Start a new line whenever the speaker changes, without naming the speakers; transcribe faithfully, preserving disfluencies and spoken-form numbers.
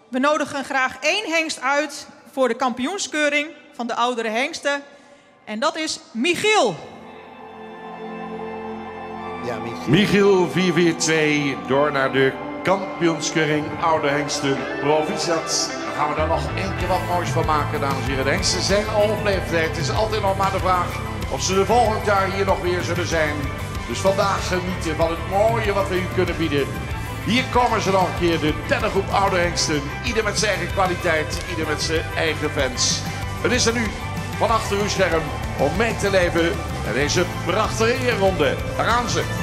We nodigen graag één hengst uit voor de kampioenskeuring van de oudere hengsten. En dat is Michiel.
Ja, Michiel.
Michiel vier vier twee door naar de kampioenskeuring oude hengsten proficiat.
Dan gaan we er nog één keer wat moois van maken, dames en heren. De hengsten zijn al op leeftijd. Het is altijd nog maar de vraag of ze de volgend jaar hier nog weer zullen zijn. Dus vandaag genieten van het mooie wat we u kunnen bieden. Hier komen ze nog een keer, de derde oude hengsten. Ieder met zijn eigen kwaliteit, ieder met zijn eigen fans. Het is er nu van achter uw scherm om mee te leven met deze prachtige eerronde. Daar gaan ze.